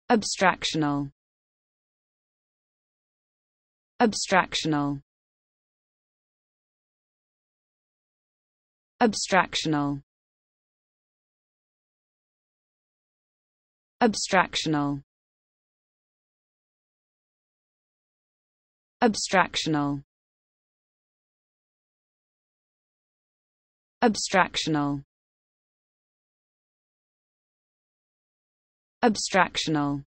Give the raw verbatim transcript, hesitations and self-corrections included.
abstractional, abstractional, abstractional, abstractional, abstractional, abstractional, abstractional,